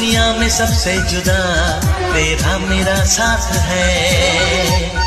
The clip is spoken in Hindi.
दुनिया में सबसे जुदा तेरा मेरा साथ है।